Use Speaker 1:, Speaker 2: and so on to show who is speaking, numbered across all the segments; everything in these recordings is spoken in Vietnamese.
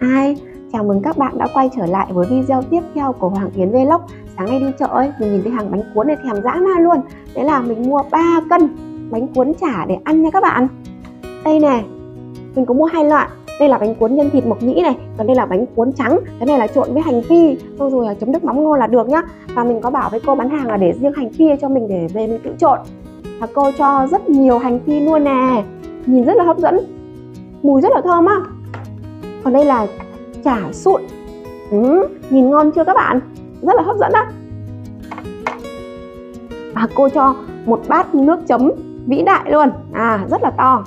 Speaker 1: Hi, chào mừng các bạn đã quay trở lại với video tiếp theo của Hoàng Yến Vlog. Sáng nay đi chợ ấy, mình nhìn thấy hàng bánh cuốn này thèm dã man luôn. Thế là mình mua 3 cân bánh cuốn chả để ăn nha các bạn. Đây nè, mình có mua 2 loại. Đây là bánh cuốn nhân thịt mộc nhĩ này, còn đây là bánh cuốn trắng. Cái này là trộn với hành phi, xong rồi chấm nước mắm ngon là được nhá. Và mình có bảo với cô bán hàng là để riêng hành phi cho mình để về mình tự trộn. Và cô cho rất nhiều hành phi luôn nè. Nhìn rất là hấp dẫn, mùi rất là thơm á. Còn đây là chả sụn, nhìn ngon chưa các bạn, rất là hấp dẫn á. Và cô cho một bát nước chấm vĩ đại luôn, rất là to.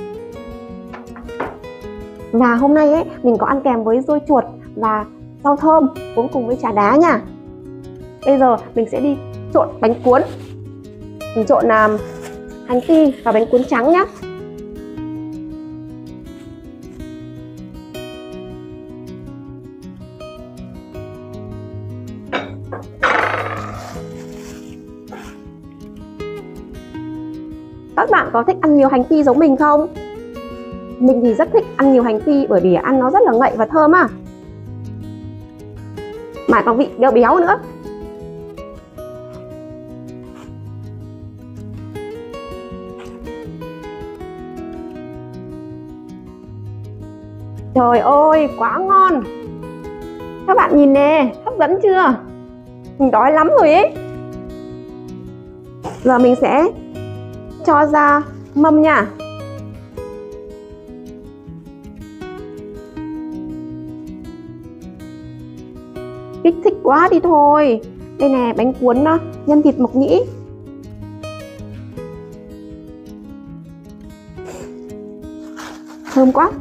Speaker 1: Và hôm nay ấy mình có ăn kèm với dưa chuột và rau thơm uống cùng với trà đá nha. Bây giờ mình sẽ đi trộn bánh cuốn. Mình trộn hành phi và bánh cuốn trắng nhá. Các bạn có thích ăn nhiều hành phi giống mình không? Mình thì rất thích ăn nhiều hành phi bởi vì ăn nó rất là ngậy và thơm á. Mà có vị béo béo nữa. Trời ơi, quá ngon. Các bạn nhìn nè, hấp dẫn chưa? Mình đói lắm rồi ấy. Giờ mình sẽ cho ra mâm nha. Kích thích quá đi thôi. Đây nè, bánh cuốn nhân thịt mộc nhĩ. Thơm quá.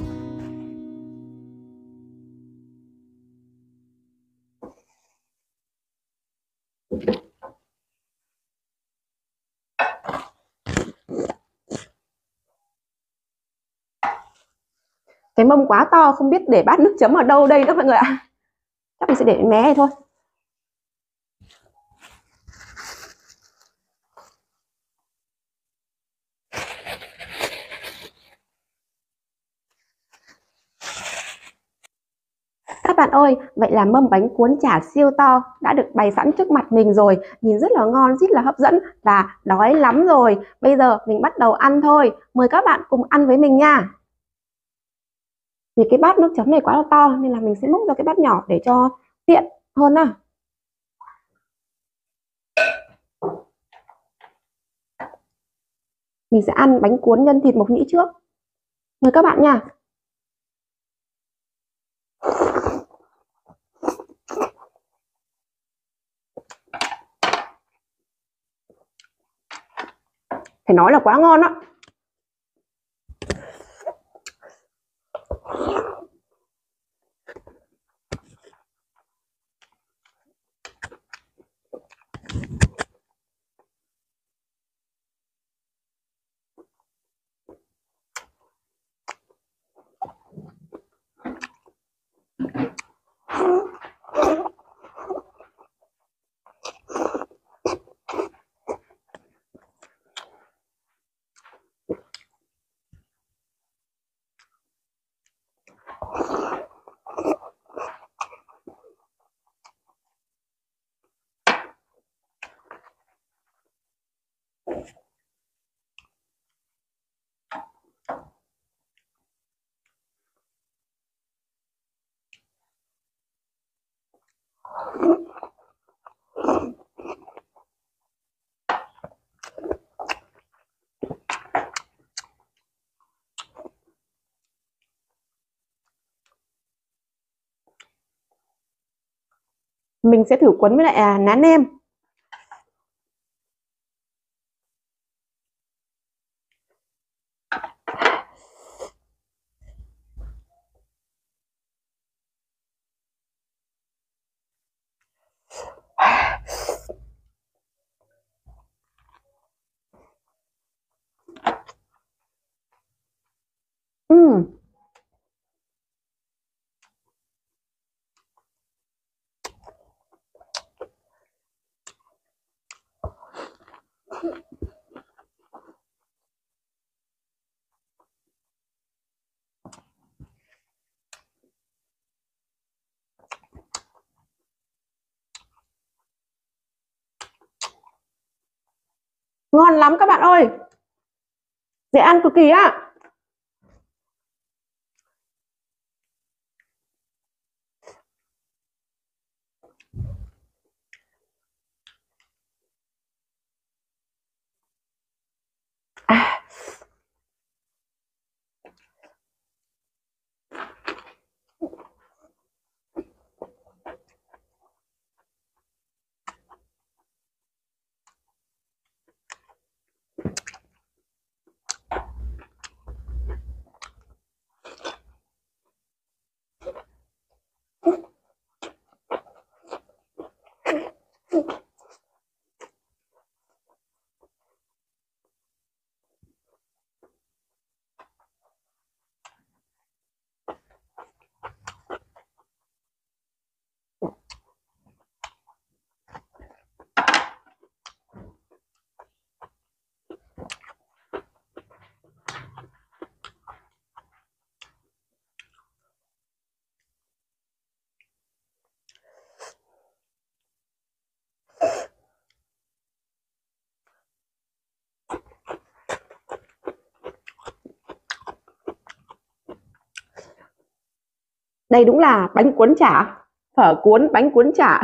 Speaker 1: Cái mâm quá to, không biết để bát nước chấm ở đâu đây đó mọi người ạ. Chắc mình sẽ để mé này thôi. Các bạn ơi, vậy là mâm bánh cuốn chả siêu to đã được bày sẵn trước mặt mình rồi. Nhìn rất là ngon, rất là hấp dẫn và đói lắm rồi. Bây giờ mình bắt đầu ăn thôi. Mời các bạn cùng ăn với mình nha. Vì cái bát nước chấm này quá là to nên là mình sẽ múc ra cái bát nhỏ để cho tiện hơn á. Mình sẽ ăn bánh cuốn nhân thịt mộc nhĩ trước. Mời các bạn nha. Phải nói là quá ngon á. Mình sẽ thử cuốn với lại nán nem. Ngon lắm các bạn ơi, dễ ăn cực kỳ á. À, đây đúng là bánh cuốn chả, phở cuốn bánh cuốn chả.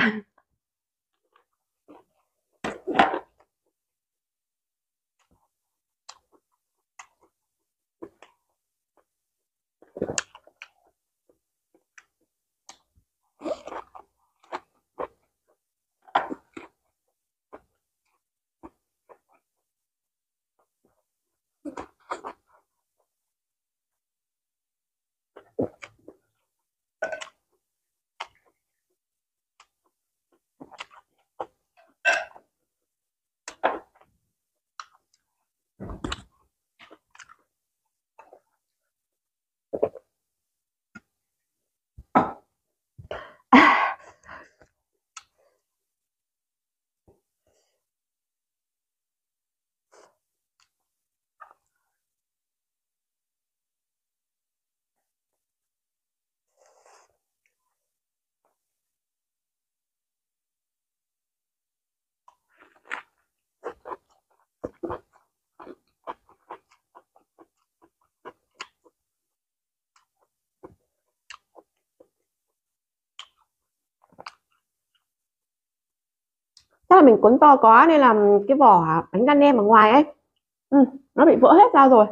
Speaker 1: Chắc là mình cuốn to quá nên là cái vỏ bánh đa nem ở ngoài ấy, ừ, nó bị vỡ hết ra rồi.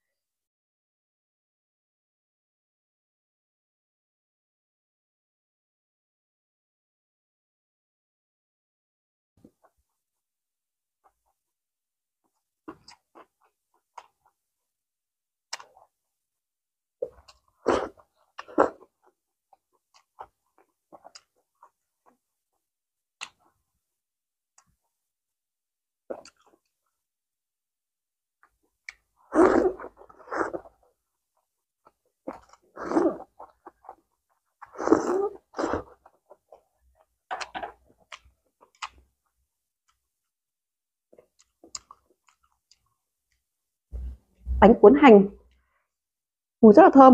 Speaker 1: Bánh cuốn hành, mùi rất là thơm.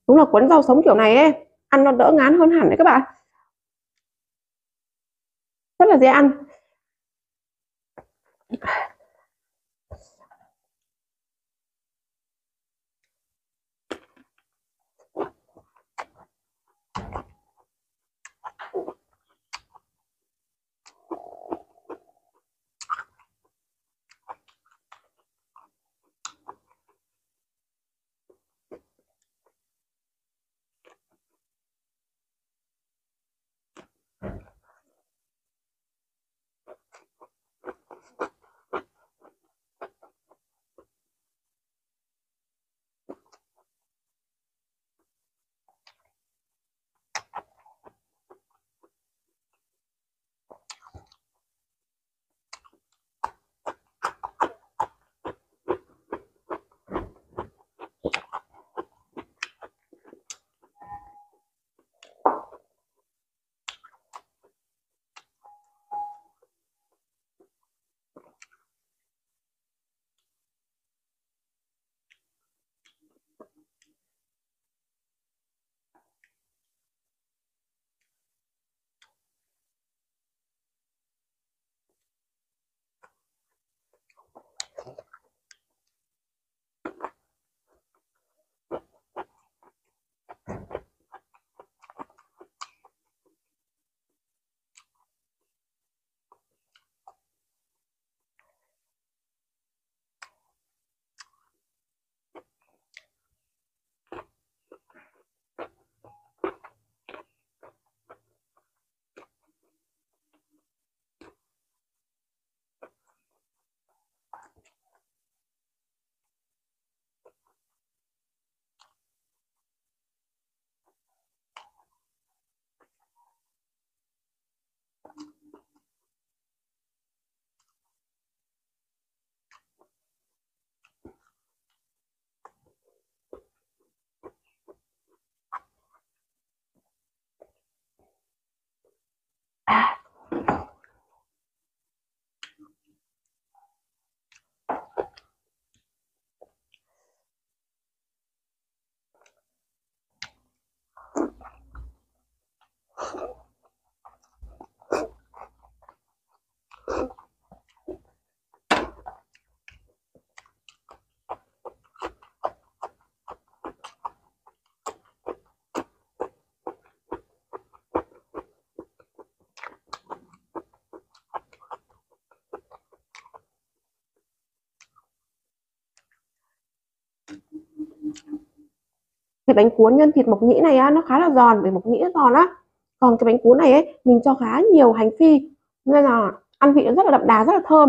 Speaker 1: Đúng là cuốn rau sống kiểu này ấy, ăn nó đỡ ngán hơn hẳn đấy các bạn, rất là dễ ăn. Cái bánh cuốn nhân thịt mộc nhĩ này á, nó khá là giòn, bởi mộc nhĩ nó giòn á. Còn cái bánh cuốn này ấy mình cho khá nhiều hành phi nên là ăn vị nó rất là đậm đà, rất là thơm.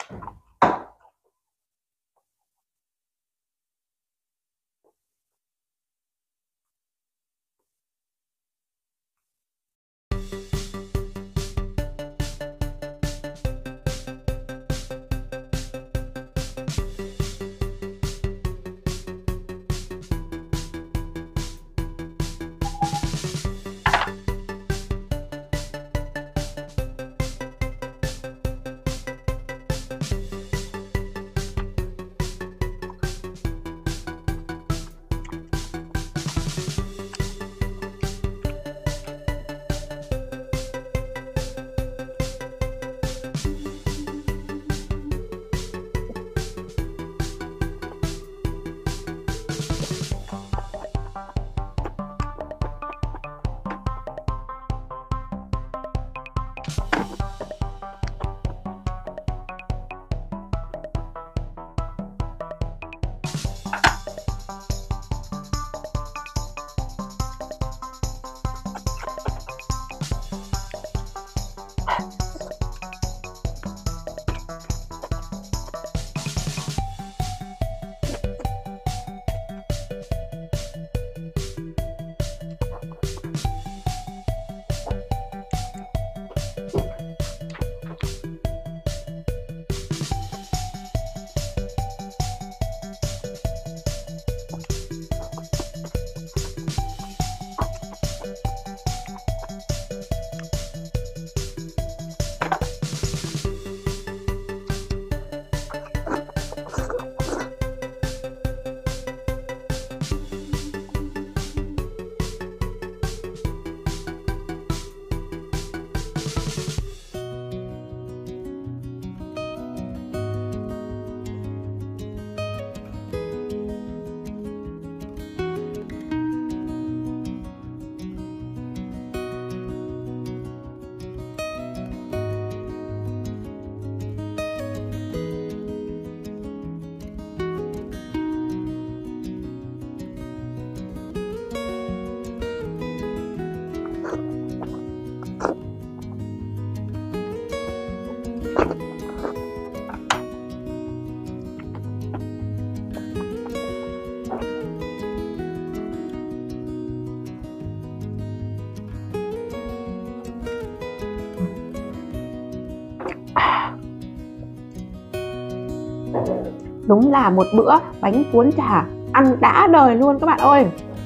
Speaker 1: Đúng là một bữa bánh cuốn chả ăn đã đời luôn các bạn ơi.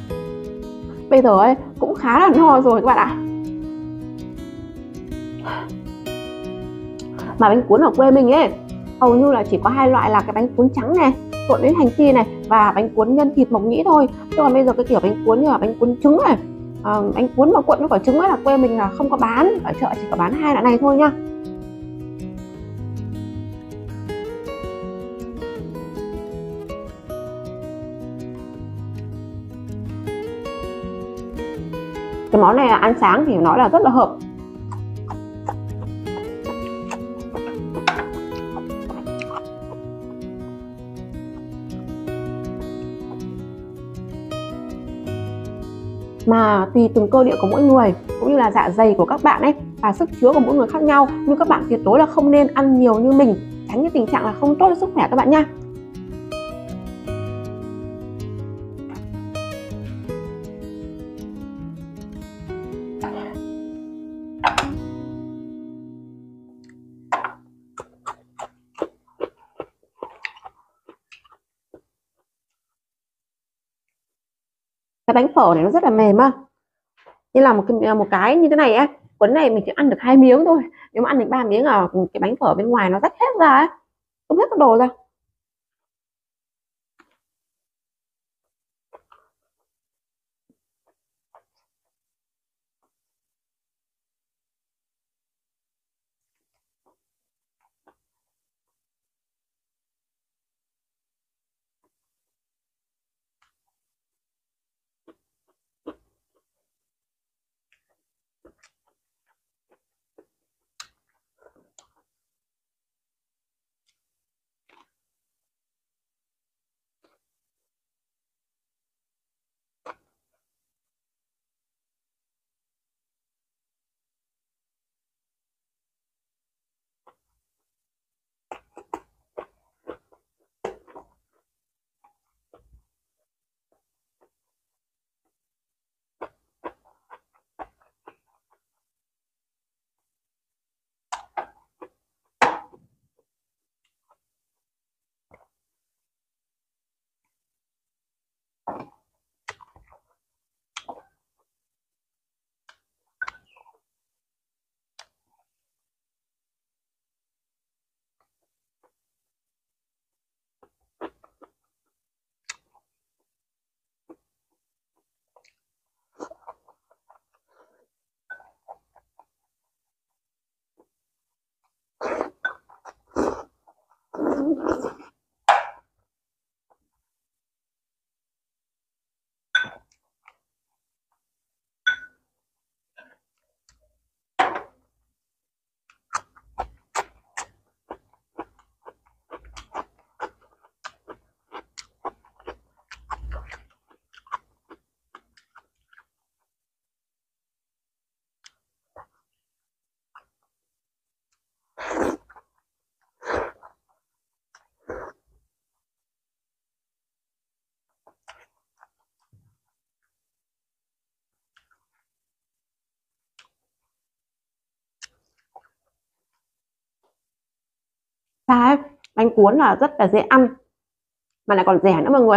Speaker 1: Bây giờ ấy cũng khá là no rồi các bạn ạ. Mà bánh cuốn ở quê mình ấy hầu như là chỉ có hai loại là cái bánh cuốn trắng này trộn với hành phi này và bánh cuốn nhân thịt mộc nhĩ thôi. Chứ còn bây giờ cái kiểu bánh cuốn như là bánh cuốn trứng này, bánh cuốn mà cuộn với quả trứng ấy là quê mình là không có bán, ở chợ chỉ có bán hai loại này thôi nhá. Cái món này là ăn sáng thì nói là rất là hợp. Mà tùy từng cơ địa của mỗi người cũng như là dạ dày của các bạn ấy và sức chứa của mỗi người khác nhau, nhưng các bạn tuyệt đối là không nên ăn nhiều như mình, tránh cái tình trạng là không tốt cho sức khỏe các bạn nha. Cái bánh phở này nó rất là mềm á, như là một cái như thế này á, cuốn này mình chỉ ăn được 2 miếng thôi, nếu mà ăn được 3 miếng là cái bánh phở bên ngoài nó rách hết ra ấy, không hết cái đồ ra. Đấy, bánh cuốn là rất là dễ ăn mà lại còn rẻ nữa mọi người.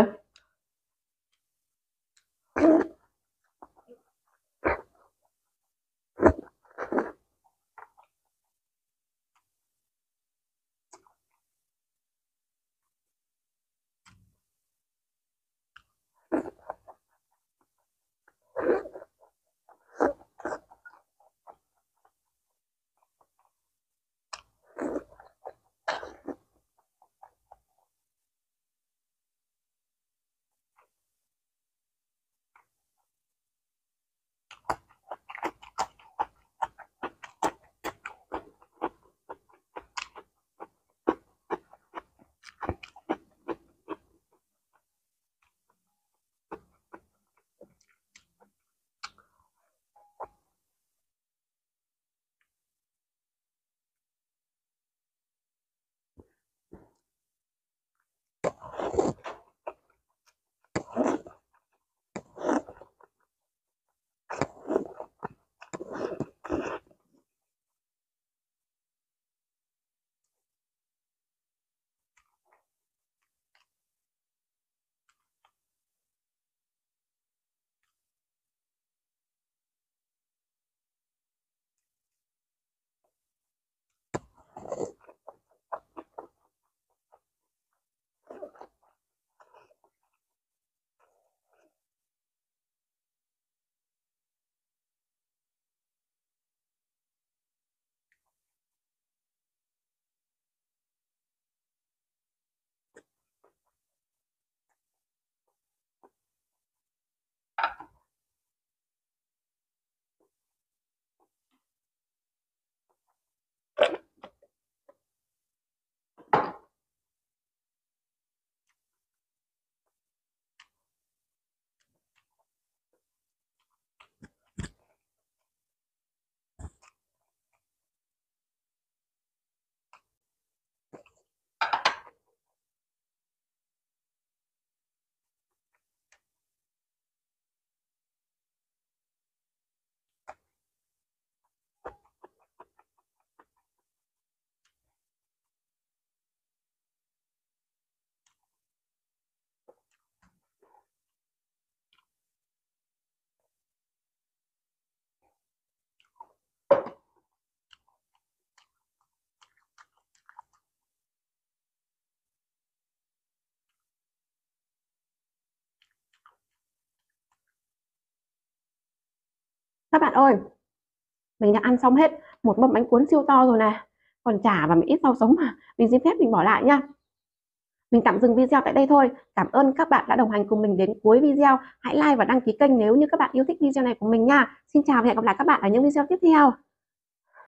Speaker 1: Các bạn ơi, mình đã ăn xong hết một mâm bánh cuốn siêu to rồi này, còn chả và một ít rau sống mà mình xin phép mình bỏ lại nha. Mình tạm dừng video tại đây thôi. Cảm ơn các bạn đã đồng hành cùng mình đến cuối video. Hãy like và đăng ký kênh nếu như các bạn yêu thích video này của mình nha. Xin chào và hẹn gặp lại các bạn ở những video tiếp theo.